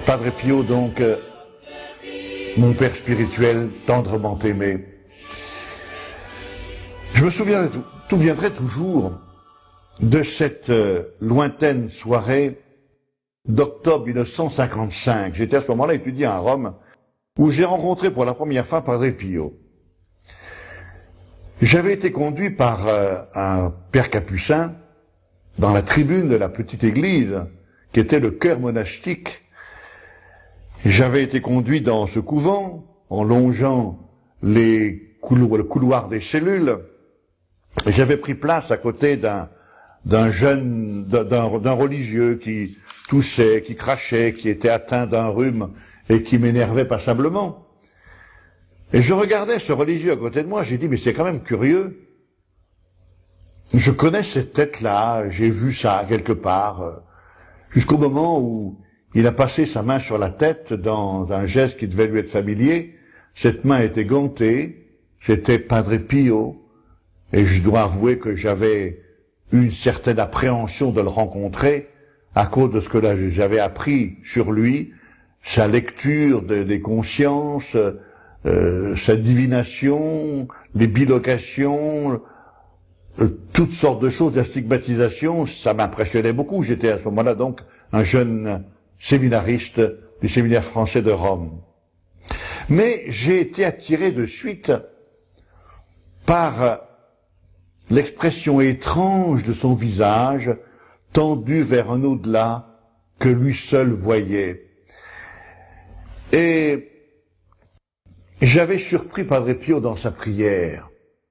Padre Pio, donc, mon père spirituel, tendrement aimé. Je me souviendrai toujours de cette lointaine soirée d'octobre 1955. J'étais à ce moment-là étudiant à Rome, où j'ai rencontré pour la première fois Padre Pio. J'avais été conduit par un père capucin dans la tribune de la petite église, qui était le chœur monastique. J'avais été conduit dans ce couvent, en longeant le couloir des cellules, et j'avais pris place à côté d'un religieux qui toussait, qui crachait, qui était atteint d'un rhume et qui m'énervait passablement. Et je regardais ce religieux à côté de moi, j'ai dit, mais c'est quand même curieux. Je connais cette tête-là, j'ai vu ça quelque part, jusqu'au moment où il a passé sa main sur la tête dans un geste qui devait lui être familier. Cette main était gantée, c'était Padre Pio, et je dois avouer que j'avais une certaine appréhension de le rencontrer à cause de ce que j'avais appris sur lui, sa lecture des consciences, sa divination, les bilocations, toutes sortes de choses, la stigmatisation, ça m'impressionnait beaucoup. J'étais à ce moment-là donc un jeune séminariste du séminaire français de Rome. Mais j'ai été attiré de suite par l'expression étrange de son visage, tendu vers un au-delà que lui seul voyait. Et j'avais surpris Padre Pio dans sa prière.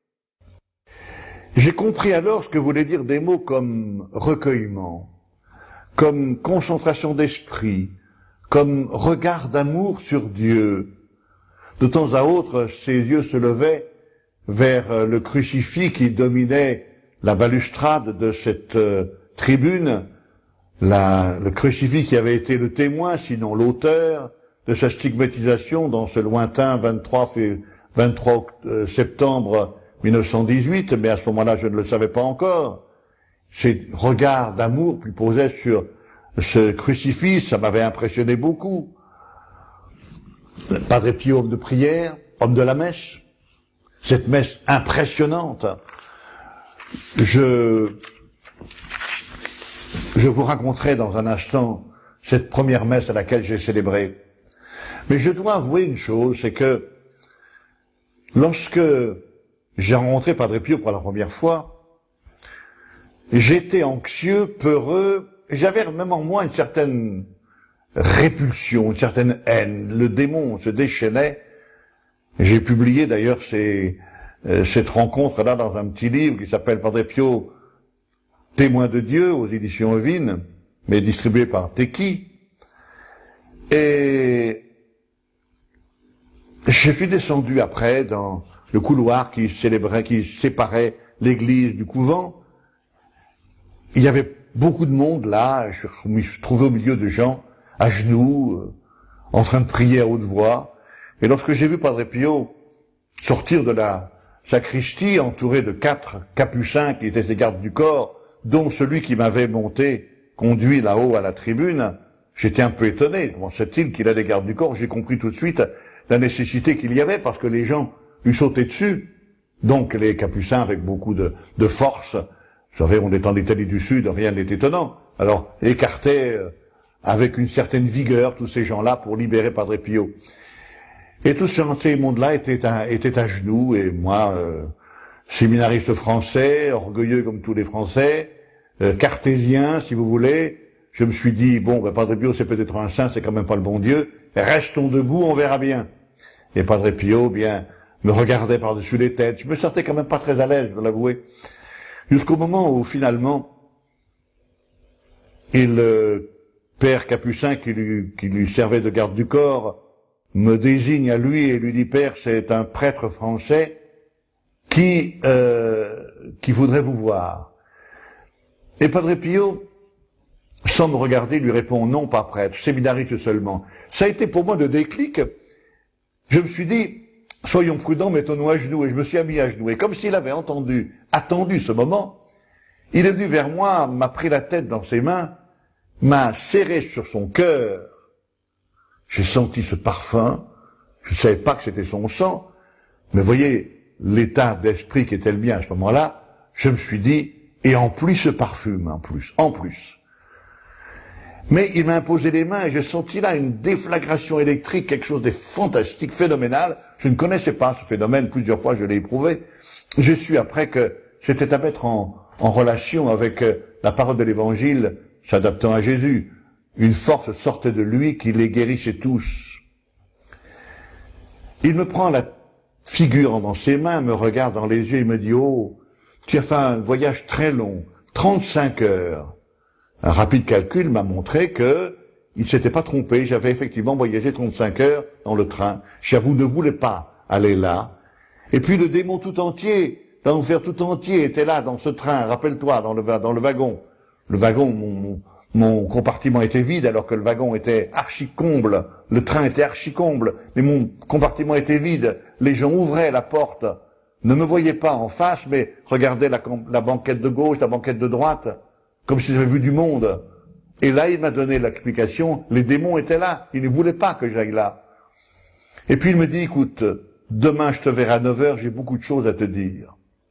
J'ai compris alors ce que voulaient dire des mots comme recueillement, comme concentration d'esprit, comme regard d'amour sur Dieu. De temps à autre, ses yeux se levaient vers le crucifix qui dominait la balustrade de cette tribune, le crucifix qui avait été le témoin, sinon l'auteur, de sa stigmatisation dans ce lointain 23 septembre 1918, mais à ce moment-là, je ne le savais pas encore. Ces regards d'amour qu'il posait sur ce crucifix, ça m'avait impressionné beaucoup. Padre Pio, homme de prière, homme de la messe, cette messe impressionnante. Je vous raconterai dans un instant cette première messe à laquelle j'ai célébré. Mais je dois avouer une chose, c'est que lorsque j'ai rencontré Padre Pio pour la première fois, j'étais anxieux, peureux, et j'avais même en moi une certaine répulsion, une certaine haine. Le démon se déchaînait. J'ai publié d'ailleurs cette rencontre-là dans un petit livre qui s'appelle Padre Pio, témoin de Dieu, aux éditions Evine, mais distribué par Teki. Et je suis descendu après dans le couloir qui séparait l'église du couvent. Il y avait beaucoup de monde là, je me suis trouvé au milieu de gens, à genoux, en train de prier à haute voix. Et lorsque j'ai vu Padre Pio sortir de la sacristie, entouré de 4 capucins qui étaient ses gardes du corps, dont celui qui m'avait conduit là-haut à la tribune, j'étais un peu étonné. Comment se fait-il qu'il a des gardes du corps? J'ai compris tout de suite la nécessité qu'il y avait, parce que les gens lui sautaient dessus. Donc les capucins, avec beaucoup de force, vous savez, on est en Italie du Sud, rien n'est étonnant, alors écartaient avec une certaine vigueur tous ces gens-là pour libérer Padre Pio. Et tout ce monde-là était à genoux, et moi, séminariste français, orgueilleux comme tous les Français, cartésien, si vous voulez, je me suis dit, bon, Padre Pio, c'est peut-être un saint, c'est quand même pas le bon Dieu, restons debout, on verra bien. Et Padre Pio, bien, me regardait par-dessus les têtes. Je me sentais quand même pas très à l'aise, je dois l'avouer. Jusqu'au moment où, finalement, le père capucin qui lui servait de garde du corps me désigne à lui et lui dit, Père, c'est un prêtre français qui voudrait vous voir. Et Padre Pio, sans me regarder, lui répond, non, pas prêtre, séminariste seulement. Ça a été pour moi de déclic. Je me suis dit, soyons prudents, mettons-nous à genoux. Et je me suis mis à genoux. Et comme s'il avait attendu ce moment, il est venu vers moi, m'a pris la tête dans ses mains, m'a serré sur son cœur, j'ai senti ce parfum, je ne savais pas que c'était son sang, mais voyez, l'état d'esprit qui était le mien à ce moment-là, je me suis dit, et en plus ce parfum, en plus. Mais il m'a imposé les mains et j'ai senti là une déflagration électrique, quelque chose de fantastique, phénoménal. Je ne connaissais pas ce phénomène, plusieurs fois je l'ai éprouvé. J'ai su après que c'était à mettre en relation avec la parole de l'Évangile, s'adaptant à Jésus. Une force sortait de lui qui les guérissait tous. Il me prend la figure dans ses mains, me regarde dans les yeux, il me dit « Oh, tu as fait un voyage très long, 35 heures. » Un rapide calcul m'a montré que il s'était pas trompé. J'avais effectivement voyagé 35 heures dans le train. J'avoue, ne voulais pas aller là. Et puis le démon tout entier, l'enfer tout entier était là dans ce train. Rappelle-toi, dans le wagon. Le wagon, mon compartiment était vide alors que le wagon était archi-comble. Le train était archi-comble. Mais mon compartiment était vide. Les gens ouvraient la porte. Ne me voyaient pas en face, mais regardaient la banquette de gauche, la banquette de droite. Comme si j'avais vu du monde. Et là, il m'a donné l'explication, les démons étaient là, ils ne voulaient pas que j'aille là. Et puis il me dit, écoute, demain je te verrai à 9 heures, j'ai beaucoup de choses à te dire.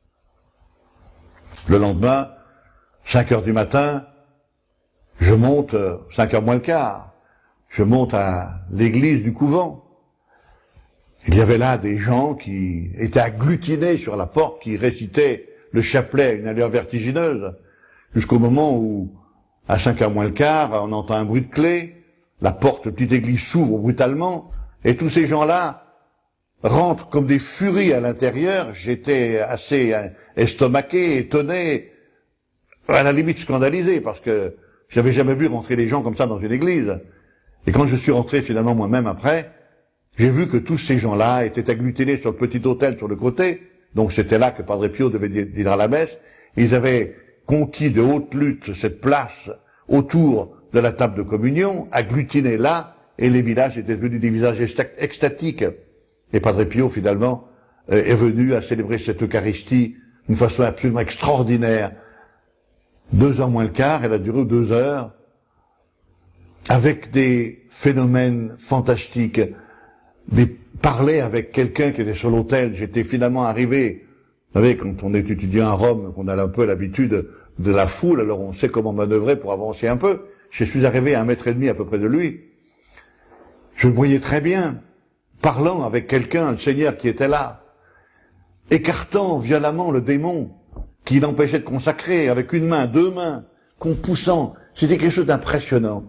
Le lendemain, 5 heures du matin, je monte, 5 heures moins le quart, je monte à l'église du couvent. Il y avait là des gens qui étaient agglutinés sur la porte, qui récitaient le chapelet à une allure vertigineuse. Jusqu'au moment où, à 5 heures moins le quart, on entend un bruit de clé, la porte de petite église s'ouvre brutalement, et tous ces gens-là rentrent comme des furies à l'intérieur. J'étais assez estomaqué, étonné, à la limite scandalisé, parce que j'avais jamais vu rentrer des gens comme ça dans une église. Et quand je suis rentré finalement moi-même après, j'ai vu que tous ces gens-là étaient agglutinés sur le petit autel sur le côté, donc c'était là que Padre Pio devait dire la messe. Ils avaient conquis de haute lutte cette place autour de la table de communion, agglutinés là, et les villages étaient devenus des villages extatiques. Et Padre Pio, finalement, est venu à célébrer cette Eucharistie d'une façon absolument extraordinaire. 2 heures moins le quart, elle a duré 2 heures, avec des phénomènes fantastiques, parler avec quelqu'un qui était sur l'autel. J'étais finalement arrivé. Vous savez, quand on est étudiant à Rome, qu'on a un peu l'habitude de la foule, alors on sait comment manœuvrer pour avancer un peu. Je suis arrivé à 1,5 mètre à peu près de lui. Je le voyais très bien, parlant avec quelqu'un, le Seigneur qui était là, écartant violemment le démon qui l'empêchait de consacrer avec une main, 2 mains, poussant. C'était quelque chose d'impressionnant.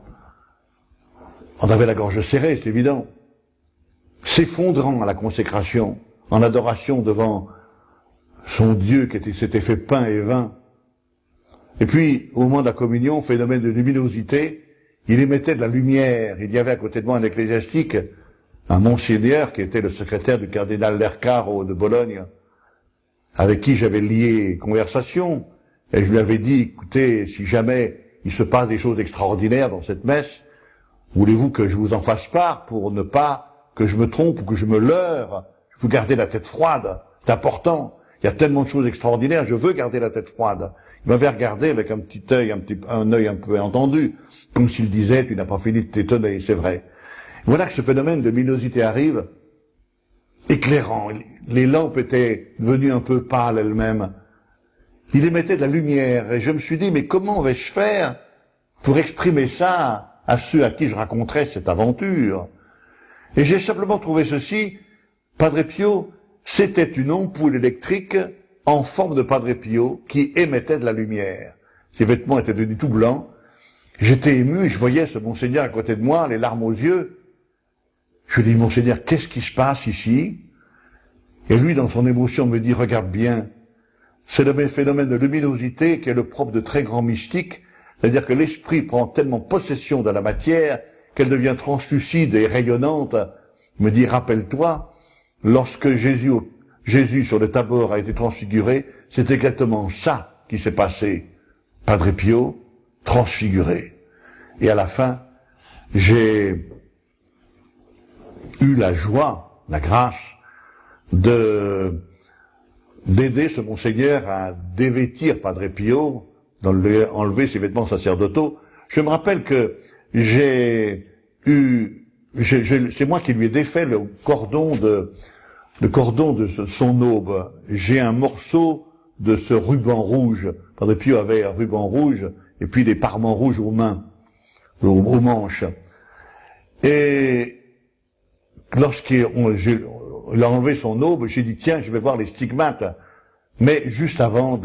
On avait la gorge serrée, c'est évident. S'effondrant à la consécration, en adoration devant son Dieu qui s'était fait pain et vin. Et puis, au moment de la communion, phénomène de luminosité, il émettait de la lumière. Il y avait à côté de moi un ecclésiastique, un monseigneur qui était le secrétaire du cardinal Lercaro de Bologne, avec qui j'avais lié conversation, et je lui avais dit, écoutez, si jamais il se passe des choses extraordinaires dans cette messe, voulez-vous que je vous en fasse part pour ne pas que je me trompe ou que je me leurre? Vous gardez la tête froide, c'est important. Il y a tellement de choses extraordinaires, je veux garder la tête froide. Il m'avait regardé avec un petit œil, un œil un peu entendu, comme s'il disait, tu n'as pas fini de t'étonner, c'est vrai. Voilà que ce phénomène de luminosité arrive, éclairant. Les lampes étaient devenues un peu pâles elles-mêmes. Il émettait de la lumière, et je me suis dit, mais comment vais-je faire pour exprimer ça à ceux à qui je raconterais cette aventure? Et j'ai simplement trouvé ceci, Padre Pio, c'était une ampoule électrique en forme de Padre Pio qui émettait de la lumière. Ses vêtements étaient devenus tout blancs. J'étais ému, je voyais ce monseigneur à côté de moi, les larmes aux yeux. Je lui dis, monseigneur, qu'est-ce qui se passe ici? Et lui, dans son émotion, me dit, regarde bien, c'est le phénomène de luminosité qui est le propre de très grands mystiques, c'est-à-dire que l'esprit prend tellement possession de la matière qu'elle devient translucide et rayonnante. Il me dit, rappelle-toi, lorsque Jésus sur le Tabor a été transfiguré, c'est exactement ça qui s'est passé. Padre Pio, transfiguré. Et à la fin, j'ai eu la joie, la grâce, d'aider ce monseigneur à dévêtir Padre Pio, enlever ses vêtements sacerdotaux. Je me rappelle que j'ai eu c'est moi qui lui ai défait le cordon de son aube. J'ai un morceau de ce ruban rouge. Padre Pio avait un ruban rouge et puis des parements rouges aux mains, aux manches. Et lorsqu'il a enlevé son aube, j'ai dit tiens, je vais voir les stigmates. Mais juste avant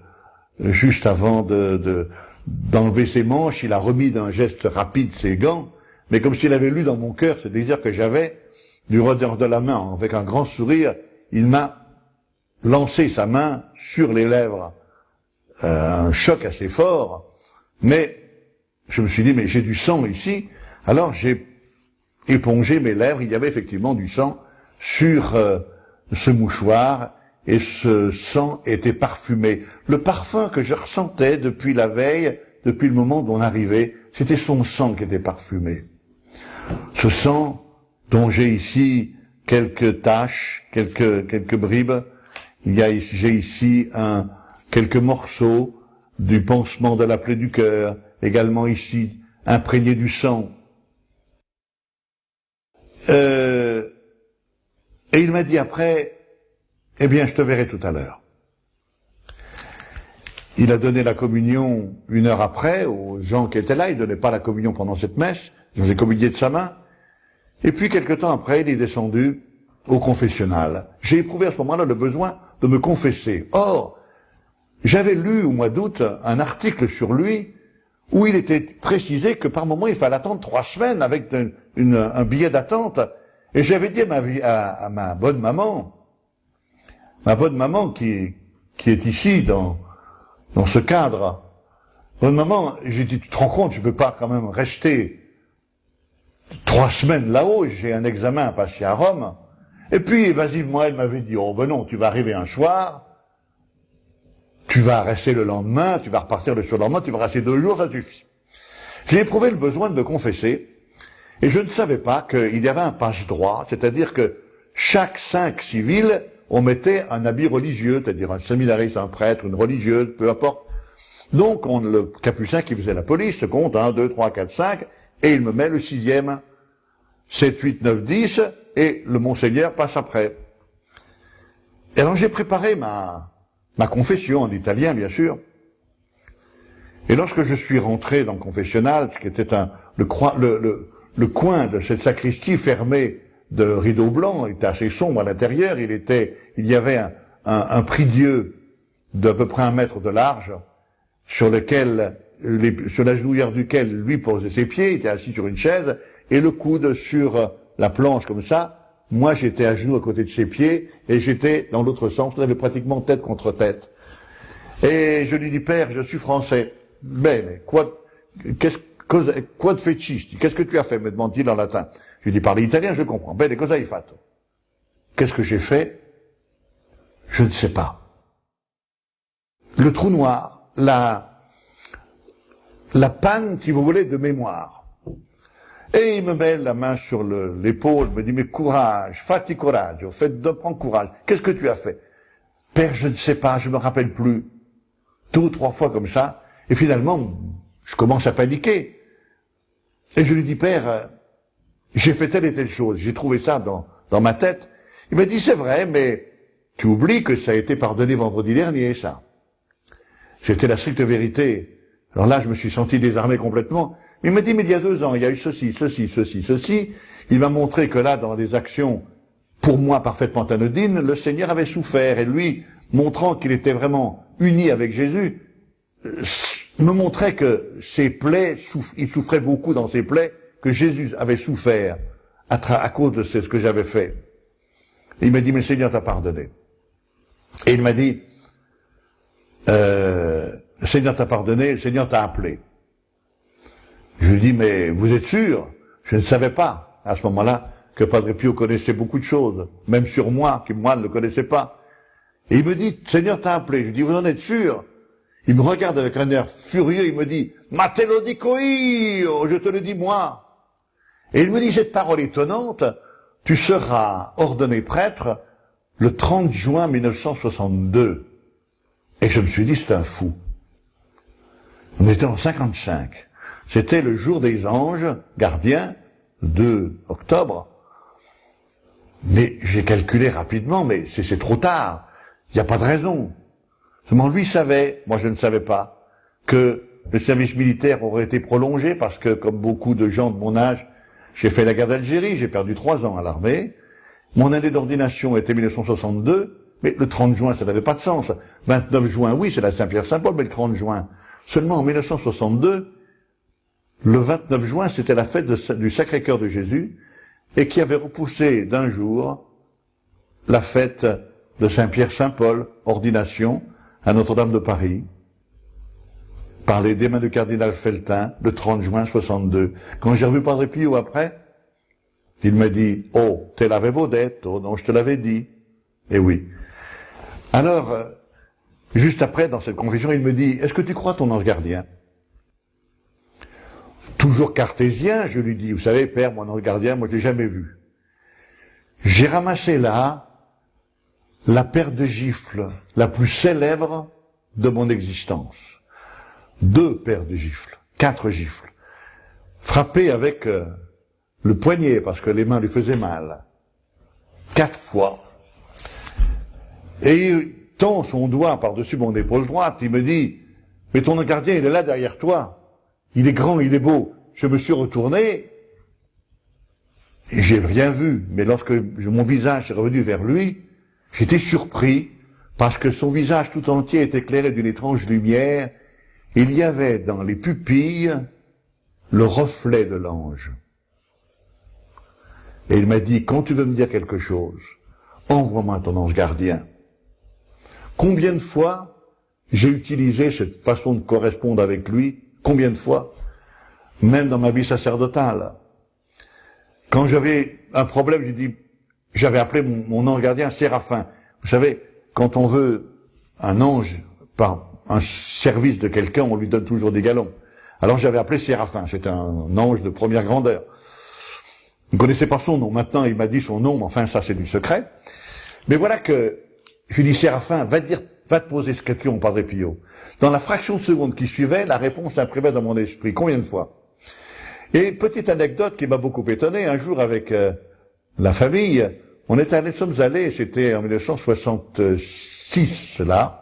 d'enlever ses manches, il a remis d'un geste rapide ses gants, mais comme s'il avait lu dans mon cœur ce désir que j'avais, du revers de la main, avec un grand sourire, il m'a lancé sa main sur les lèvres. Un choc assez fort, mais je me suis dit, mais j'ai du sang ici, alors j'ai épongé mes lèvres, il y avait effectivement du sang sur ce mouchoir, et ce sang était parfumé. Le parfum que je ressentais depuis la veille, depuis le moment d'on arrivait, c'était son sang qui était parfumé. Ce sang dont j'ai ici quelques taches, quelques bribes, j'ai ici quelques morceaux du pansement de la plaie du cœur, également ici, imprégné du sang. Et il m'a dit après, eh bien, je te verrai tout à l'heure. Il a donné la communion 1 heure après aux gens qui étaient là. Il ne donnait pas la communion pendant cette messe. J'ai communié de sa main. Et puis, quelque temps après, il est descendu au confessionnal. J'ai éprouvé à ce moment-là le besoin de me confesser. Or, j'avais lu au mois d'août un article sur lui où il était précisé que par moment, il fallait attendre 3 semaines avec un billet d'attente. Et j'avais dit à ma bonne maman qui est ici dans ce cadre, bonne maman, j'ai dit, tu te rends compte, je peux pas quand même rester 3 semaines là-haut, j'ai un examen à passer à Rome. Et puis, vas-y, moi, elle m'avait dit, oh ben non, tu vas arriver un soir, tu vas rester le lendemain, tu vas repartir le surlendemain, tu vas rester 2 jours, ça suffit. J'ai éprouvé le besoin de me confesser, et je ne savais pas qu'il y avait un passe-droit, c'est-à-dire que chaque 5 civils, on mettait un habit religieux, c'est-à-dire un séminariste, un prêtre, une religieuse, peu importe. Donc, le capucin qui faisait la police se compte 1, 2, 3, 4, 5, et il me met le 6e, 7, 8, 9, 10, et le Monseigneur passe après. Et alors j'ai préparé ma confession en italien, bien sûr. Et lorsque je suis rentré dans le confessionnal, ce qui était le coin de cette sacristie fermée de rideaux blancs, il était assez sombre à l'intérieur, il y avait un prie-dieu d'à peu près 1 mètre de large, sur la genouillère duquel lui posait ses pieds, il était assis sur une chaise, et le coude sur la planche comme ça. Moi, j'étais à genoux à côté de ses pieds, et j'étais dans l'autre sens, on avait pratiquement tête contre tête. Et je lui dis, Père, je suis français. Bene, quoi de fecisti? Qu'est-ce que tu as fait? Me demande-t-il en latin. Je lui dis, parle italien, je comprends. Bene, cosa hai fatto? Qu'est-ce que j'ai fait? Je ne sais pas. Le trou noir, la panne, si vous voulez, de mémoire. Et il me met la main sur l'épaule, me dit, mais courage, fatti coraggio, prends courage. Qu'est-ce que tu as fait? Père, je ne sais pas, je me rappelle plus. 2 ou 3 fois comme ça. Et finalement, je commence à paniquer. Et je lui dis, Père, j'ai fait telle et telle chose. J'ai trouvé ça dans ma tête. Il m'a dit, c'est vrai, mais tu oublies que ça a été pardonné vendredi dernier, ça. C'était la stricte vérité. Alors là, je me suis senti désarmé complètement. Il m'a dit, mais il y a 2 ans, il y a eu ceci. Il m'a montré que là, dans des actions, pour moi, parfaitement anodines, le Seigneur avait souffert. Et lui, montrant qu'il était vraiment uni avec Jésus, me montrait que ses plaies, il souffrait beaucoup dans ses plaies, que Jésus avait souffert à cause de ce que j'avais fait. Et il m'a dit, mais le Seigneur t'a pardonné. Et il m'a dit, le Seigneur t'a pardonné, le Seigneur t'a appelé. Je lui dis, mais vous êtes sûr? Je ne savais pas, à ce moment-là, que Padre Pio connaissait beaucoup de choses, même sur moi, qui moi ne le connaissais pas. Et il me dit, Seigneur t'a appelé. Je lui dis, vous en êtes sûr? Il me regarde avec un air furieux, il me dit, ma te lo dico io, je te le dis moi. Et il me dit cette parole étonnante, tu seras ordonné prêtre le 30 juin 1962. Et je me suis dit, c'est un fou. On était en 55. C'était le jour des anges gardiens, 2 octobre. Mais j'ai calculé rapidement, mais c'est trop tard. Il n'y a pas de raison. Seulement lui savait, moi je ne savais pas, que le service militaire aurait été prolongé parce que, comme beaucoup de gens de mon âge, j'ai fait la guerre d'Algérie, j'ai perdu 3 ans à l'armée. Mon année d'ordination était 1962, mais le 30 juin, ça n'avait pas de sens. 29 juin, oui, c'est la Saint-Pierre-Saint-Paul, mais le 30 juin. Seulement en 1962, le 29 juin, c'était la fête du Sacré-Cœur de Jésus, et qui avait repoussé d'un jour la fête de Saint-Pierre-Saint-Paul, ordination, à Notre-Dame de Paris, par les mains du cardinal Feltin, le 30 juin 62. Quand j'ai revu Padre Pio après, il m'a dit « Oh, te l'avevo detto, non, je te l'avais dit. » Eh oui. Alors, juste après, dans cette confession, il me dit « Est-ce que tu crois ton ange gardien ?» Toujours cartésien, je lui dis « Vous savez, père, mon ange gardien, moi je l'ai jamais vu. » J'ai ramassé là la paire de gifles la plus célèbre de mon existence. 2 paires de gifles, 4 gifles, frappées avec le poignet, parce que les mains lui faisaient mal. 4 fois. Et il tend son doigt par-dessus mon épaule droite, il me dit, mais ton gardien, il est là derrière toi. Il est grand, il est beau. Je me suis retourné, et j'ai rien vu. Mais lorsque mon visage est revenu vers lui, j'étais surpris, parce que son visage tout entier était éclairé d'une étrange lumière. Il y avait dans les pupilles le reflet de l'ange. Et il m'a dit, quand tu veux me dire quelque chose, envoie-moi ton ange gardien. Combien de fois j'ai utilisé cette façon de correspondre avec lui? Combien de fois? Même dans ma vie sacerdotale. Quand j'avais un problème, j'avais appelé mon ange gardien Séraphin. Vous savez, quand on veut un ange par un service de quelqu'un, on lui donne toujours des galons. Alors j'avais appelé Séraphin, c'est un ange de première grandeur. Vous ne connaissez pas son nom, maintenant il m'a dit son nom, mais enfin ça c'est du secret. Mais voilà que, je lui dis Séraphin, va te poser ce question, Padre Pio. Dans la fraction de seconde qui suivait, la réponse s'imprimait dans mon esprit. Combien de fois? Et petite anecdote qui m'a beaucoup étonné, un jour avec la famille, nous sommes allés, c'était en 1966 là,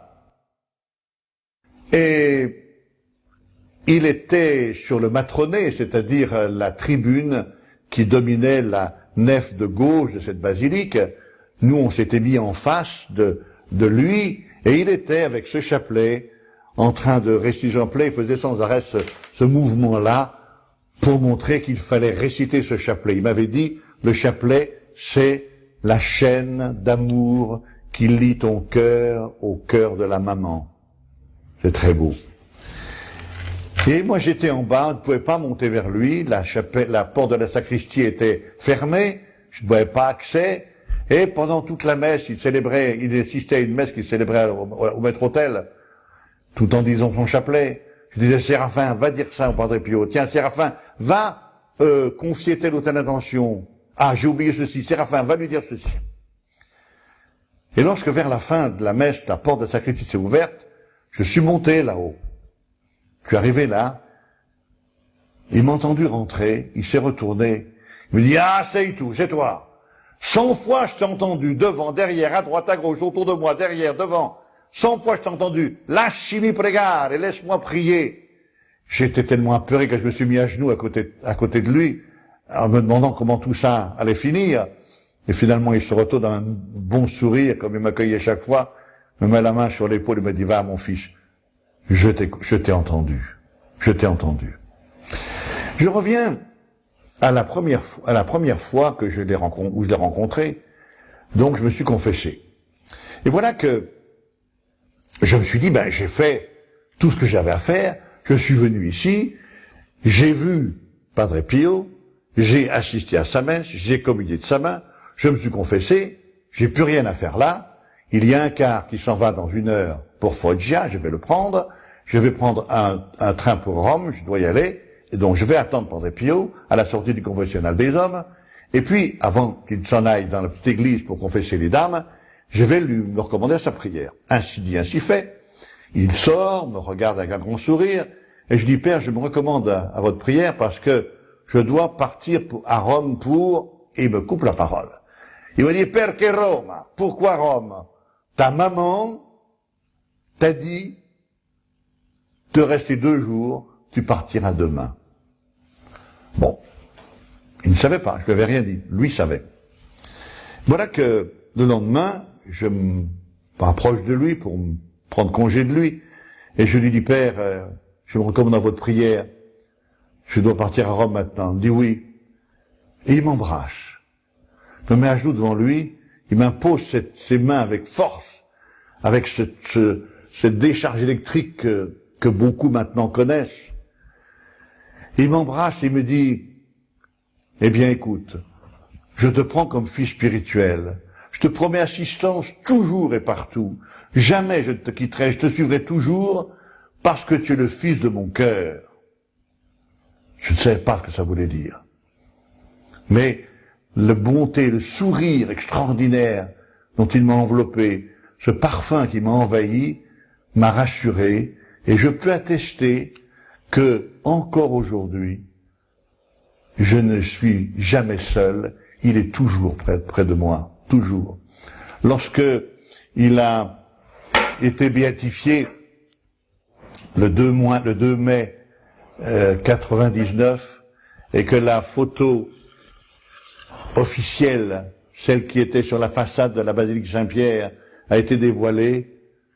et il était sur le matronnet, c'est-à-dire la tribune qui dominait la nef de gauche de cette basilique. Nous, on s'était mis en face de lui, et il était avec ce chapelet, en train de réciter le chapelet, il faisait sans arrêt ce mouvement-là, pour montrer qu'il fallait réciter ce chapelet. Il m'avait dit, le chapelet, c'est la chaîne d'amour qui lie ton cœur au cœur de la maman. C'est très beau. Et moi j'étais en bas, je ne pouvais pas monter vers lui, la porte de la sacristie était fermée, je ne pouvais pas accès, et pendant toute la messe, il assistait à une messe qu'il célébrait au maître-autel, tout en disant son chapelet. Je disais, Séraphin, va dire ça au Padre Pio. Tiens, Séraphin, va confier telle ou telle intention. Ah, j'ai oublié ceci. Séraphin, va lui dire ceci. Et lorsque vers la fin de la messe, la porte de la sacristie s'est ouverte, je suis monté là-haut. Je suis arrivé là. Il m'a entendu rentrer. Il s'est retourné. Il me dit, ah, c'est tout, c'est toi. 100 fois je t'ai entendu, devant, derrière, à droite, à gauche, autour de moi, derrière, devant. 100 fois je t'ai entendu, lasciami pregare, et laisse-moi prier. J'étais tellement apeuré que je me suis mis à genoux à côté de lui, en me demandant comment tout ça allait finir. Et finalement, il se retourne d'un bon sourire, comme il m'accueillait chaque fois, me met la main sur l'épaule et me dit, va, mon fils, je t'ai entendu. Je t'ai entendu. Je reviens à la première fois que je l'ai rencontré. Donc, je me suis confessé. Et voilà que je me suis dit, j'ai fait tout ce que j'avais à faire, je suis venu ici, j'ai vu Padre Pio, j'ai assisté à sa messe, j'ai communié de sa main, je me suis confessé, j'ai plus rien à faire là, il y a un car qui s'en va dans 1 heure pour Foggia, je vais le prendre, je vais prendre un train pour Rome, je dois y aller, et donc je vais attendre Padre Pio à la sortie du confessionnal des hommes, et puis, avant qu'il s'en aille dans la petite église pour confesser les dames, je vais me recommander à sa prière. Ainsi dit, ainsi fait. Il sort, me regarde avec un grand sourire, et je dis, Père, je me recommande à votre prière parce que je dois partir à Rome pour... Et il me coupe la parole. Il me dit, perché Roma? Pourquoi Rome? Ta maman t'a dit de rester 2 jours, tu partiras demain. Bon. Il ne savait pas, je lui avais rien dit. Lui savait. Voilà que le lendemain, je me rapproche de lui pour me prendre congé de lui. Et je lui dis, Père, je me recommande à votre prière. Je dois partir à Rome maintenant. Il me dit oui. Et il m'embrasse. Je me mets à genoux devant lui. Il m'impose ses mains avec force, avec cette décharge électrique que beaucoup maintenant connaissent. Et il m'embrasse et il me dit, eh bien écoute, je te prends comme fils spirituel. Je te promets assistance toujours et partout. Jamais je ne te quitterai, je te suivrai toujours parce que tu es le fils de mon cœur. Je ne savais pas ce que ça voulait dire. Mais la bonté, le sourire extraordinaire dont il m'a enveloppé, ce parfum qui m'a envahi, m'a rassuré, et je peux attester que, encore aujourd'hui, je ne suis jamais seul, il est toujours près de moi, toujours. Lorsque il a été béatifié le 2 mai 99, et que la photo officielle, celle qui était sur la façade de la basilique Saint-Pierre, a été dévoilée,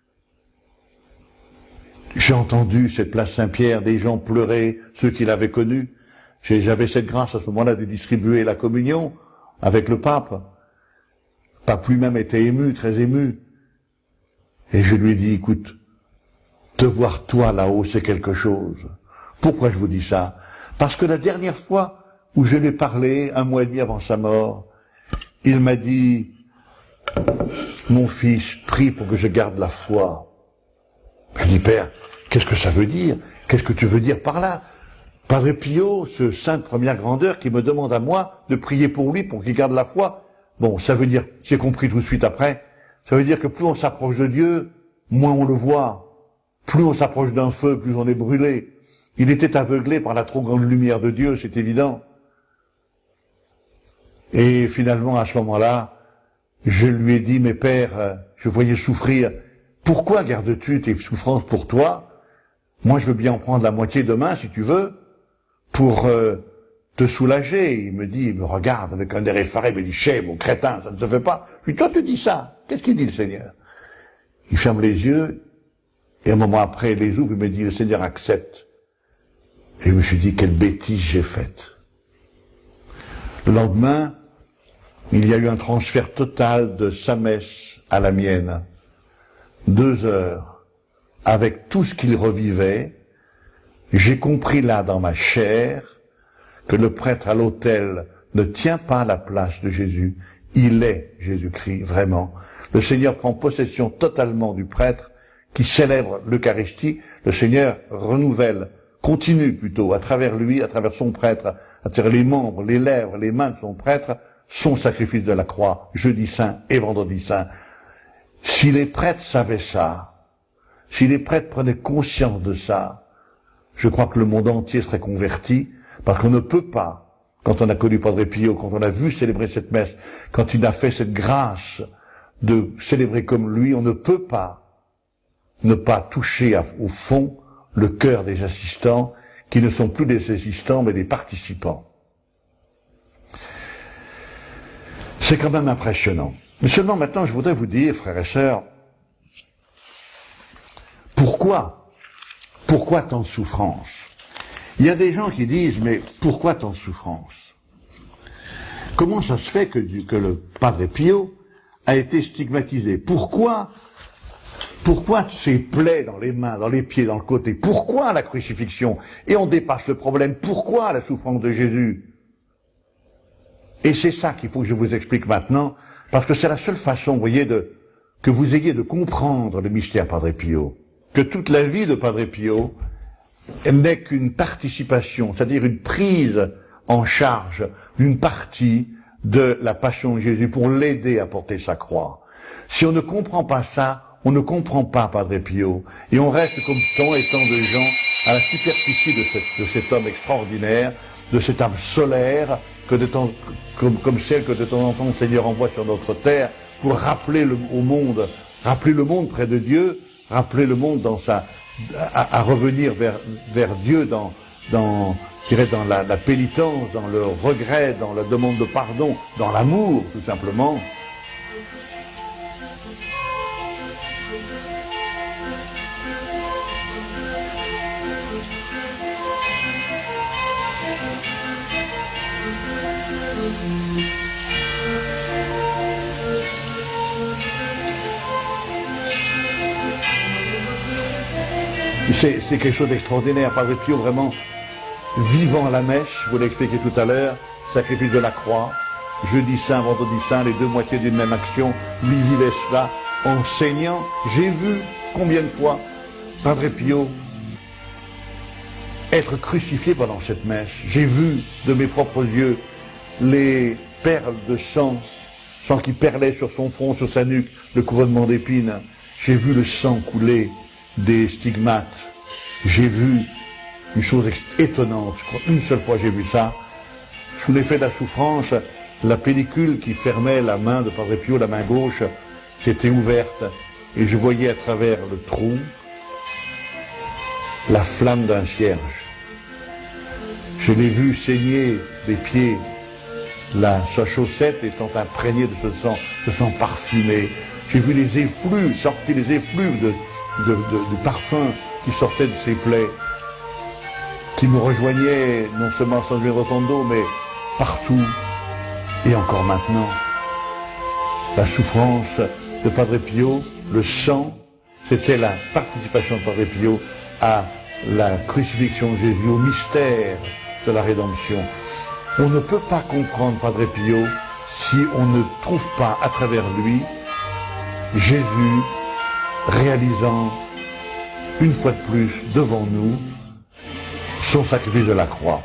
j'ai entendu cette place Saint-Pierre, des gens pleurer, ceux qui l'avaient connu. J'avais cette grâce à ce moment-là de distribuer la communion avec le pape. Le pape lui-même était ému, très ému. Et je lui ai dit, écoute, te voir toi là-haut, c'est quelque chose. Pourquoi je vous dis ça? Parce que la dernière fois où je lui ai parlé, 1 mois et demi avant sa mort, il m'a dit, mon fils, prie pour que je garde la foi. Je dis, Père, qu'est-ce que ça veut dire? Qu'est-ce que tu veux dire par là? Padre Pio, ce saint de première grandeur qui me demande à moi de prier pour lui, pour qu'il garde la foi. Bon, ça veut dire, j'ai compris tout de suite après, ça veut dire que plus on s'approche de Dieu, moins on le voit. Plus on s'approche d'un feu, plus on est brûlé. Il était aveuglé par la trop grande lumière de Dieu, c'est évident. Et finalement, à ce moment-là, je lui ai dit, mais Père, je voyais souffrir. Pourquoi gardes-tu tes souffrances pour toi? Moi, je veux bien en prendre la moitié demain, si tu veux, pour te soulager. Il me regarde avec un air effaré, il me dit, chais, mon crétin, ça ne se fait pas. Je lui dis, toi, tu dis ça. Qu'est-ce qu'il dit, le Seigneur? Il ferme les yeux, et un moment après, il les ouvre, il me dit, le Seigneur accepte. Et je me suis dit, quelle bêtise j'ai faite. Le lendemain, il y a eu un transfert total de sa messe à la mienne. 2 heures, avec tout ce qu'il revivait, j'ai compris là, dans ma chair, que le prêtre à l'autel ne tient pas la place de Jésus. Il est Jésus-Christ, vraiment. Le Seigneur prend possession totalement du prêtre qui célèbre l'Eucharistie. Le Seigneur renouvelle, continue plutôt, à travers lui, à travers son prêtre, à travers les membres, les lèvres, les mains de son prêtre, son sacrifice de la croix, jeudi saint et vendredi saint. Si les prêtres savaient ça, si les prêtres prenaient conscience de ça, je crois que le monde entier serait converti, parce qu'on ne peut pas, quand on a connu Padre Pio, quand on a vu célébrer cette messe, quand il a fait cette grâce de célébrer comme lui, on ne peut pas ne pas toucher au fond le cœur des assistants, qui ne sont plus des assistants, mais des participants. C'est quand même impressionnant. Mais seulement maintenant, je voudrais vous dire, frères et sœurs, pourquoi tant de souffrance? Il y a des gens qui disent, mais pourquoi tant de souffrance? Comment ça se fait que le Padre Pio a été stigmatisé? Pourquoi ces plaies dans les mains, dans les pieds, dans le côté? Pourquoi la crucifixion? Et on dépasse le problème. Pourquoi la souffrance de Jésus? Et c'est ça qu'il faut que je vous explique maintenant, parce que c'est la seule façon, vous voyez, que vous ayez de comprendre le mystère Padre Pio. Que toute la vie de Padre Pio n'est qu'une participation, c'est-à-dire une prise en charge d'une partie de la passion de Jésus pour l'aider à porter sa croix. Si on ne comprend pas ça, on ne comprend pas Padre Pio, et on reste comme tant et tant de gens à la superficie de cet homme extraordinaire de cette âme solaire comme celle que de temps en temps le Seigneur envoie sur notre terre pour rappeler au monde, rappeler le monde près de Dieu, rappeler le monde à revenir vers Dieu je dirais dans la pénitence, dans le regret, dans la demande de pardon, dans l'amour, tout simplement. C'est quelque chose d'extraordinaire, Padre Pio, vraiment vivant la messe, je vous l'ai expliqué tout à l'heure, sacrifice de la croix, jeudi saint, vendredi saint, les deux moitiés d'une même action, lui vivait cela, enseignant. J'ai vu combien de fois Padre Pio être crucifié pendant cette messe. J'ai vu de mes propres yeux les perles de sang qui perlait sur son front, sur sa nuque, le couronnement d'épines. J'ai vu le sang couler des stigmates. J'ai vu une chose étonnante, je crois, une seule fois j'ai vu ça. Sous l'effet de la souffrance, la pellicule qui fermait la main de Padre Pio, la main gauche, s'était ouverte et je voyais à travers le trou la flamme d'un cierge. Je l'ai vu saigner des pieds, sa chaussette étant imprégnée de ce sang parfumé. J'ai vu les effluves, sortir les effluves de parfum qui sortaient de ses plaies, qui me rejoignaient non seulement à San Giovanni Rotondo, mais partout, et encore maintenant. La souffrance de Padre Pio, le sang, c'était la participation de Padre Pio à la crucifixion de Jésus, au mystère de la rédemption. On ne peut pas comprendre Padre Pio si on ne trouve pas à travers lui Jésus réalisant une fois de plus devant nous son sacrifice de la croix.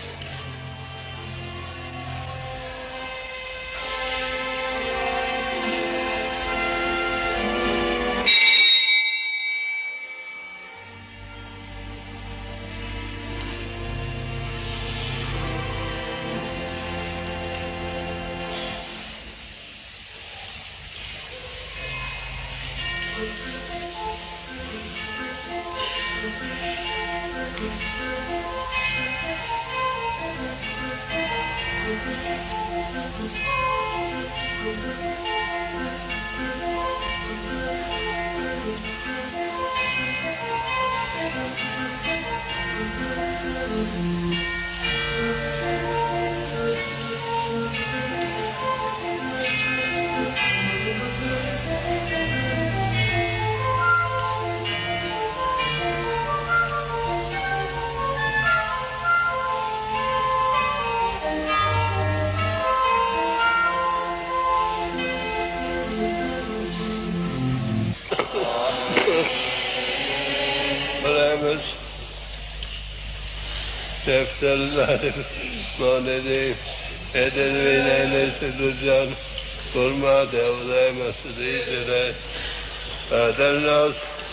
Defterler manedi edilmeyle seducan kurma devre mesudiyere adernas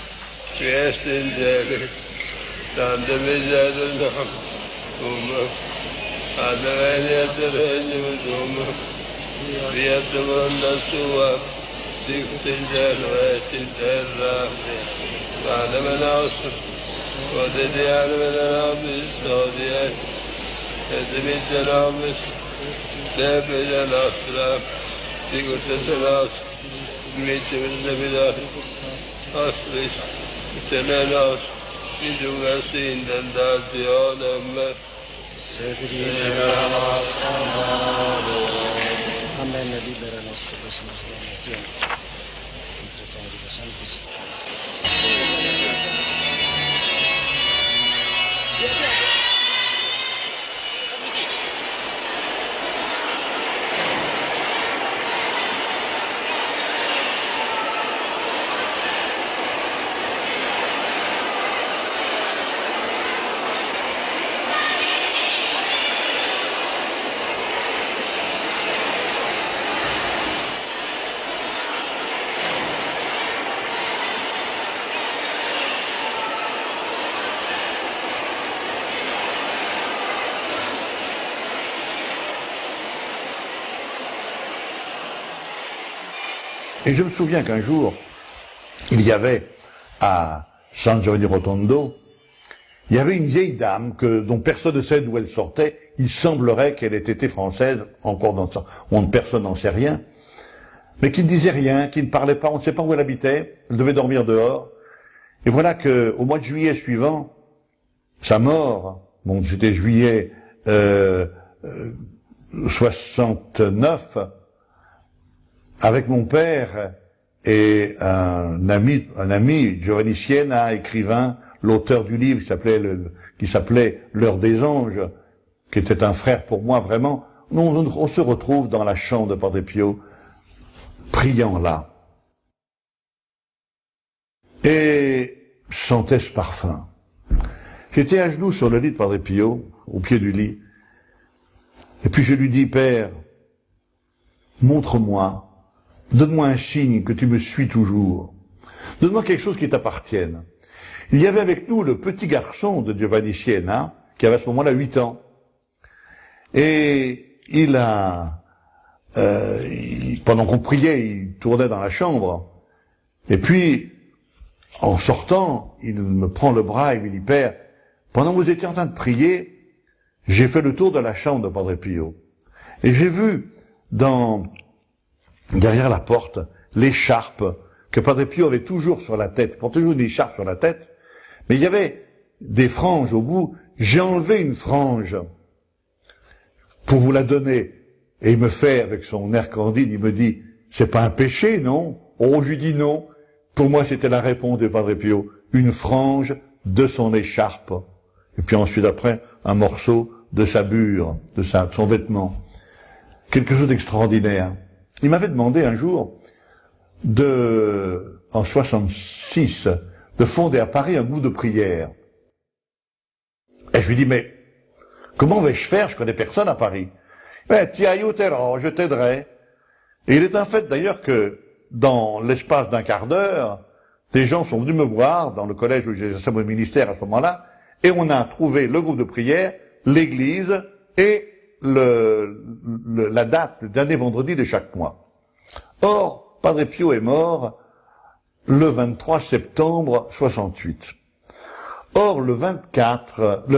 fiestinceli sandemizler nam umma adeveniyedir hecimdumma biyadımında suva siktincel ve tinterra alemen asır وديان من الأمس دوديان هدمت الأمس دابد الأخلاق سيقول تتلاس ميت من البدار أصلش تنالاس من دوغاسين دندات ديانا سبرينا Amen, libera i nostri personaggi. Et je me souviens qu'un jour, il y avait à San Giovanni Rotondo, il y avait une vieille dame dont personne ne sait d'où elle sortait. Il semblerait qu'elle ait été française, encore dans ça, personne n'en sait rien, mais qui ne disait rien, qui ne parlait pas, on ne sait pas où elle habitait, elle devait dormir dehors. Et voilà que, au mois de juillet suivant, sa mort, bon, c'était juillet 69, avec mon père et un ami, Giovanni Siena, écrivain, l'auteur du livre qui s'appelait L'heure des anges, qui était un frère pour moi vraiment, on se retrouve dans la chambre de Padre Pio, priant là. Et sentais ce parfum. J'étais à genoux sur le lit de Padre Pio, au pied du lit, et puis je lui dis, Père, montre-moi, donne-moi un signe que tu me suis toujours, donne-moi quelque chose qui t'appartienne. Il y avait avec nous le petit garçon de Giovanni Siena, qui avait à ce moment-là 8 ans. Et il a, pendant qu'on priait, il tournait dans la chambre. Et puis, en sortant, il me prend le bras et me dit, Père, pendant que vous étiez en train de prier, j'ai fait le tour de la chambre de Padre Pio. Et j'ai vu, derrière la porte, l'écharpe que Padre Pio avait toujours sur la tête. Il portait toujours une écharpe sur la tête. Mais il y avait des franges au bout. J'ai enlevé une frange pour vous la donner. Et il me fait, avec son air candide, il me dit, c'est pas un péché, non? Oh, je lui dis non. Pour moi, c'était la réponse de Padre Pio. Une frange de son écharpe. Et puis ensuite, après, un morceau de sa bure, de son vêtement. Quelque chose d'extraordinaire. Il m'avait demandé un jour en 66, de fonder à Paris un groupe de prière. Et je lui dis, mais comment vais-je faire? Je connais personne à Paris. Ben, ti aiuterò, je t'aiderai. Et il est un fait d'ailleurs que, dans l'espace d'un quart d'heure, des gens sont venus me voir dans le collège où j'exerçais mon ministère à ce moment-là, et on a trouvé le groupe de prière, l'église et la date, le dernier vendredi de chaque mois. Or, Padre Pio est mort le 23 septembre 68. Or, le 25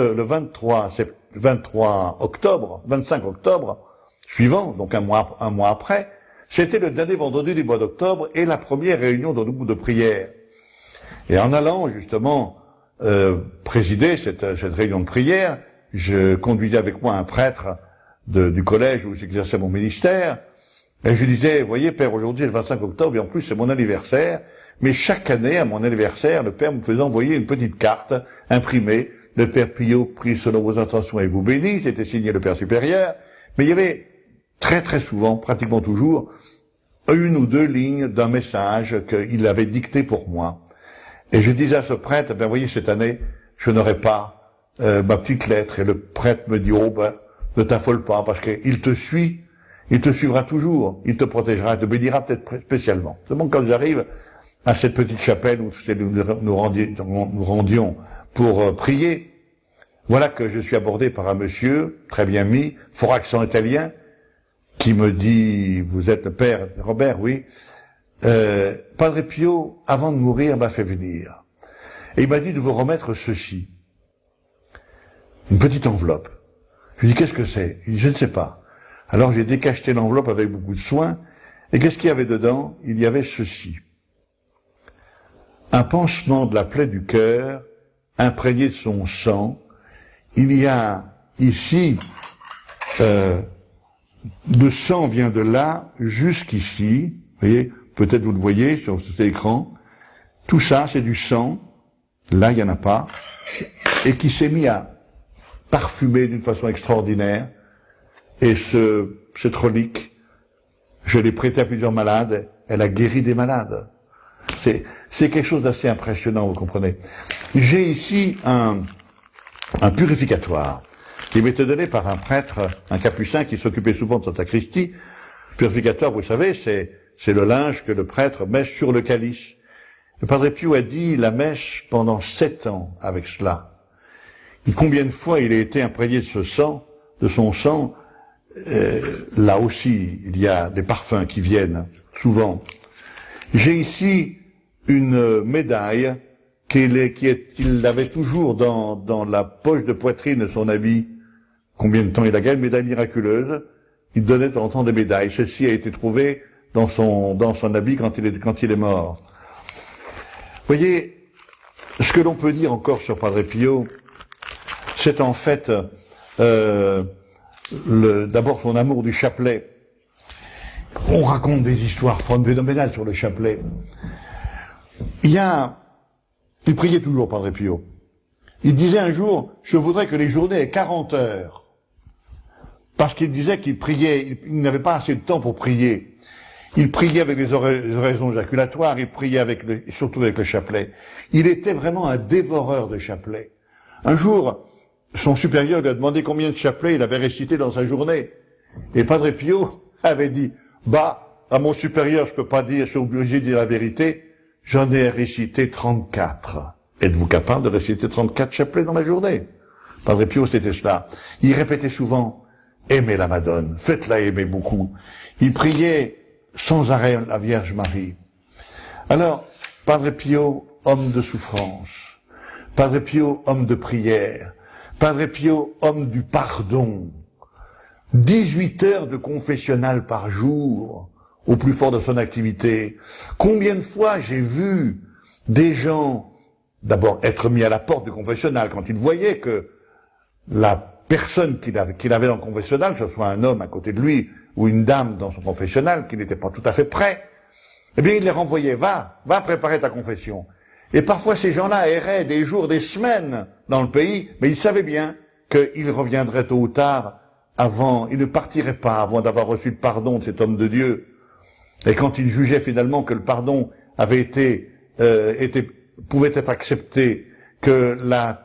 octobre suivant, donc un mois après, c'était le dernier vendredi du mois d'octobre et la première réunion dans le groupe de prière. Et en allant, justement, présider cette réunion de prière, je conduisais avec moi un prêtre du collège où j'exerçais mon ministère, et je lui disais, voyez, Père, aujourd'hui c'est le 25 octobre, et en plus c'est mon anniversaire, mais chaque année, à mon anniversaire, le Père me faisait envoyer une petite carte imprimée, le Père Pio prie selon vos intentions et vous bénit, c'était signé le Père supérieur, mais il y avait très très souvent, pratiquement toujours, une ou deux lignes d'un message qu'il avait dicté pour moi. Et je disais à ce prêtre, ben voyez, cette année, je n'aurai pas ma petite lettre, et le prêtre me dit, oh ben, ne t'affole pas, parce qu'il te suit, il te suivra toujours, il te protégera, il te bénira peut-être spécialement. Seulement quand j'arrive à cette petite chapelle où nous rendions pour prier, voilà que je suis abordé par un monsieur, très bien mis, fort accent italien, qui me dit, vous êtes le père Robert, oui, Padre Pio, avant de mourir, m'a fait venir. Et il m'a dit de vous remettre ceci. Une petite enveloppe. Je lui dis, qu'est-ce que c'est? Il dit, je ne sais pas. Alors j'ai décacheté l'enveloppe avec beaucoup de soin, et qu'est-ce qu'il y avait dedans? Il y avait ceci. Un pansement de la plaie du cœur, imprégné de son sang. Il y a ici, le sang vient de là jusqu'ici, vous voyez, peut-être vous le voyez sur cet écran. Tout ça, c'est du sang. Là, il n'y en a pas. Et qui s'est mis à parfumer d'une façon extraordinaire. Et cette relique, je l'ai prêtée à plusieurs malades. Elle a guéri des malades. C'est quelque chose d'assez impressionnant, vous comprenez. J'ai ici un purificatoire qui m'était donné par un prêtre, un capucin qui s'occupait souvent de Santa Christie. Purificatoire, vous savez, c'est le linge que le prêtre met sur le calice. Le Padre Pio a dit la messe pendant 7 ans avec cela. Et combien de fois il a été imprégné de son sang, là aussi, il y a des parfums qui viennent, souvent. J'ai ici une médaille qu'il avait toujours dans la poche de poitrine de son habit. Combien de temps il a gagné? Une médaille miraculeuse. Il donnait de temps en temps des médailles. Ceci a été trouvé dans son habit quand il est mort. Vous voyez, ce que l'on peut dire encore sur Padre Pio, c'est en fait d'abord son amour du chapelet. On raconte des histoires phénoménales sur le chapelet. Il priait toujours, Padre Pio. Il disait un jour, je voudrais que les journées aient 40 heures. Parce qu'il disait qu'il priait, il n'avait pas assez de temps pour prier. Il priait avec les oraisons éjaculatoires, il priait surtout avec le chapelet. Il était vraiment un dévoreur de chapelet. Un jour, son supérieur lui a demandé combien de chapelets il avait récité dans sa journée. Et Padre Pio avait dit, à mon supérieur, je peux pas dire, je suis obligé de dire la vérité, j'en ai récité 34. Êtes-vous capable de réciter 34 chapelets dans la journée? Padre Pio, c'était cela. Il répétait souvent, aimez la Madone, faites-la aimer beaucoup. Il priait sans arrêt la Vierge Marie. Alors, Padre Pio, homme de souffrance. Padre Pio, homme de prière. Padre Pio, homme du pardon. 18 heures de confessionnal par jour, au plus fort de son activité. Combien de fois j'ai vu des gens, d'abord être mis à la porte du confessionnal, quand ils voyaient que la personne qu'il avait dans le confessionnal, que ce soit un homme à côté de lui, ou une dame dans son confessionnal, qui n'était pas tout à fait prêt, eh bien il les renvoyait, va préparer ta confession. Et parfois ces gens-là erraient des jours, des semaines dans le pays, mais ils savaient bien qu'ils reviendraient tôt ou tard ils ne partiraient pas avant d'avoir reçu le pardon de cet homme de Dieu. Et quand ils jugeaient finalement que le pardon avait pouvait être accepté, que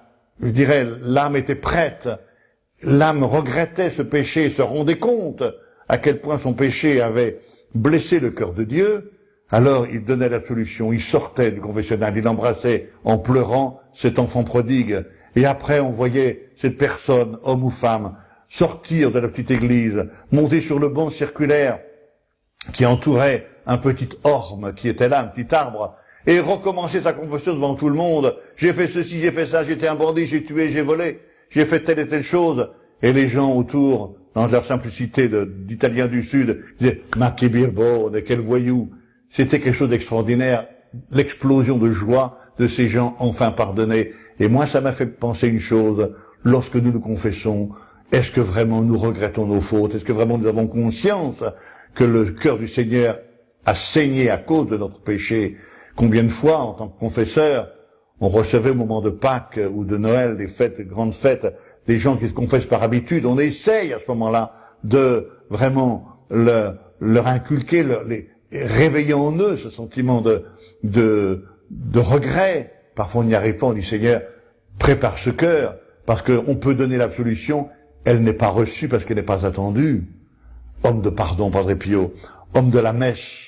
l'âme était prête, l'âme regrettait ce péché, se rendait compte à quel point son péché avait blessé le cœur de Dieu, alors il donnait l'absolution, il sortait du confessionnal, il embrassait en pleurant cet enfant prodigue. Et après, on voyait cette personne, homme ou femme, sortir de la petite église, monter sur le banc circulaire qui entourait un petit orme qui était là, un petit arbre, et recommencer sa confession devant tout le monde. J'ai fait ceci, j'ai fait ça, j'étais un bandit, j'ai tué, j'ai volé, j'ai fait telle et telle chose. Et les gens autour, dans leur simplicité d'Italiens du Sud, disaient « Ma che birbone, quel voyou !» C'était quelque chose d'extraordinaire, l'explosion de joie de ces gens enfin pardonnés. Et moi, ça m'a fait penser une chose, lorsque nous nous confessons, est-ce que vraiment nous regrettons nos fautes? Est-ce que vraiment nous avons conscience que le cœur du Seigneur a saigné à cause de notre péché? Combien de fois, en tant que confesseur, on recevait au moment de Pâques ou de Noël, des fêtes, grandes fêtes, des gens qui se confessent par habitude. On essaye à ce moment-là de vraiment leur inculquer, réveiller en eux ce sentiment de regret. Parfois on n'y arrive pas, on dit Seigneur, prépare ce cœur, parce qu'on peut donner l'absolution, elle n'est pas reçue parce qu'elle n'est pas attendue. Homme de pardon, Padre Pio, homme de la messe,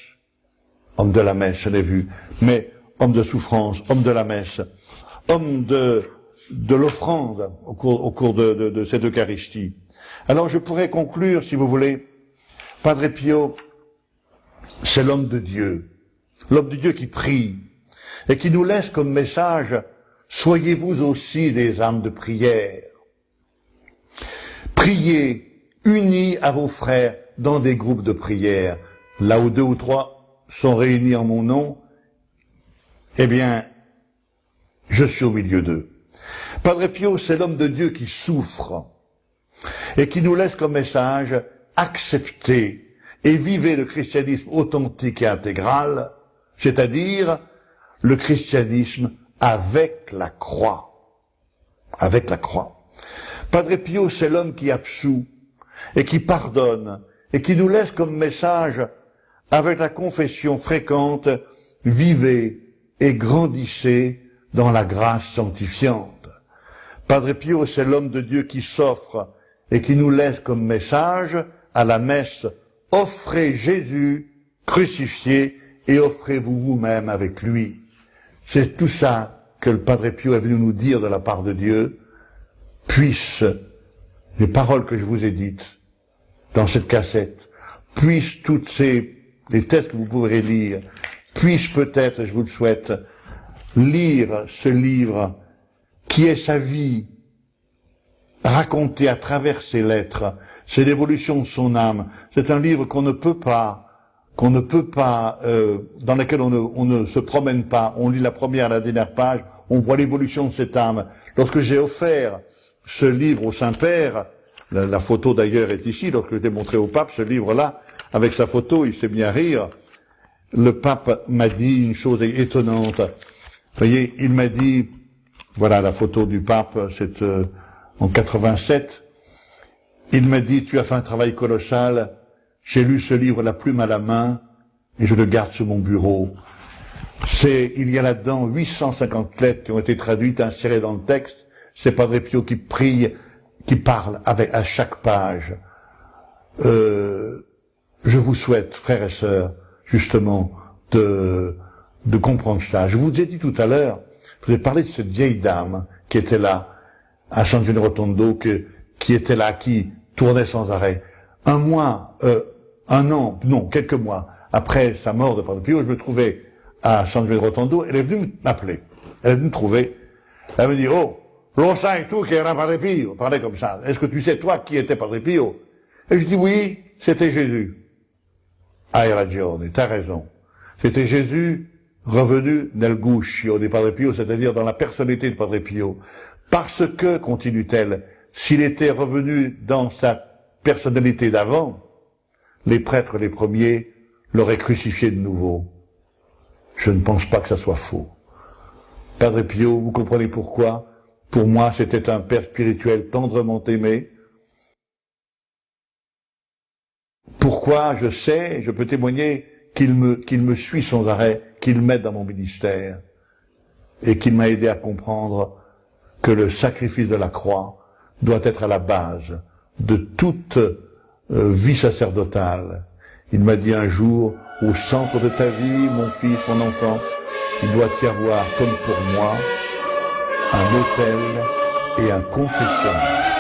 je l'ai vu, mais homme de souffrance, homme de la messe, homme de l'offrande au cours de cette Eucharistie. Alors je pourrais conclure, si vous voulez, Padre Pio, c'est l'homme de Dieu qui prie, et qui nous laisse comme message, soyez-vous aussi des âmes de prière. Priez, unis à vos frères dans des groupes de prière. Là où 2 ou 3 sont réunis en mon nom, eh bien, je suis au milieu d'eux. Padre Pio, c'est l'homme de Dieu qui souffre et qui nous laisse comme message, accepter et vivez le christianisme authentique et intégral, c'est-à-dire le christianisme avec la croix. Avec la croix. Padre Pio, c'est l'homme qui absout et qui pardonne et qui nous laisse comme message, avec la confession fréquente, vivez et grandissez dans la grâce sanctifiante. Padre Pio, c'est l'homme de Dieu qui s'offre et qui nous laisse comme message à la messe, offrez Jésus crucifié et offrez-vous vous-même avec lui. C'est tout ça que le Padre Pio est venu nous dire de la part de Dieu. Puissent les paroles que je vous ai dites dans cette cassette, puissent les textes que vous pourrez lire, puisse peut-être, je vous le souhaite, lire ce livre qui est sa vie, racontée à travers ses lettres, c'est l'évolution de son âme. C'est un livre qu'on ne peut pas, dans lequel on ne se promène pas. On lit la première à la dernière page, on voit l'évolution de cette âme. Lorsque j'ai offert ce livre au Saint-Père, la photo d'ailleurs est ici, lorsque je l'ai montré au pape, ce livre-là, avec sa photo, il s'est mis à rire. Le pape m'a dit une chose étonnante. Vous voyez, il m'a dit, voilà la photo du pape, c'est en 87. Il m'a dit, tu as fait un travail colossal, j'ai lu ce livre la plume à la main, et je le garde sur mon bureau. Il y a là-dedans 850 lettres qui ont été traduites, insérées dans le texte. C'est Padre Pio qui prie, qui parle à chaque page. Je vous souhaite, frères et sœurs, justement, de comprendre cela. Je vous ai dit tout à l'heure, je vous ai parlé de cette vieille dame qui était là, à San Giovanni Rotondo, qui était là, qui tournait sans arrêt. Quelques mois après sa mort de Padre Pio, je me trouvais à San Giovanni Rotondo, elle est venue m'appeler. Elle est venue me trouver. Elle me dit, oh, l'on sait tout qui era Padre Pio. On parlait comme ça. Est-ce que tu sais, toi, qui était Padre Pio? Et je dis, oui, c'était Jésus. Hai ragione, t'as raison. C'était Jésus revenu nel guscio di Padre Pio, c'est-à-dire dans la personnalité de Padre Pio. Parce que, continue-t-elle, s'il était revenu dans sa personnalité d'avant, les prêtres les premiers l'auraient crucifié de nouveau. Je ne pense pas que ça soit faux. Padre Pio, vous comprenez pourquoi? Pour moi, c'était un père spirituel tendrement aimé. Pourquoi? Je sais, je peux témoigner qu'il me suit sans arrêt, qu'il m'aide dans mon ministère, et qu'il m'a aidé à comprendre que le sacrifice de la croix doit être à la base de toute vie sacerdotale. Il m'a dit un jour, au centre de ta vie, mon fils, mon enfant, il doit y avoir, comme pour moi, un autel et un confessionnal.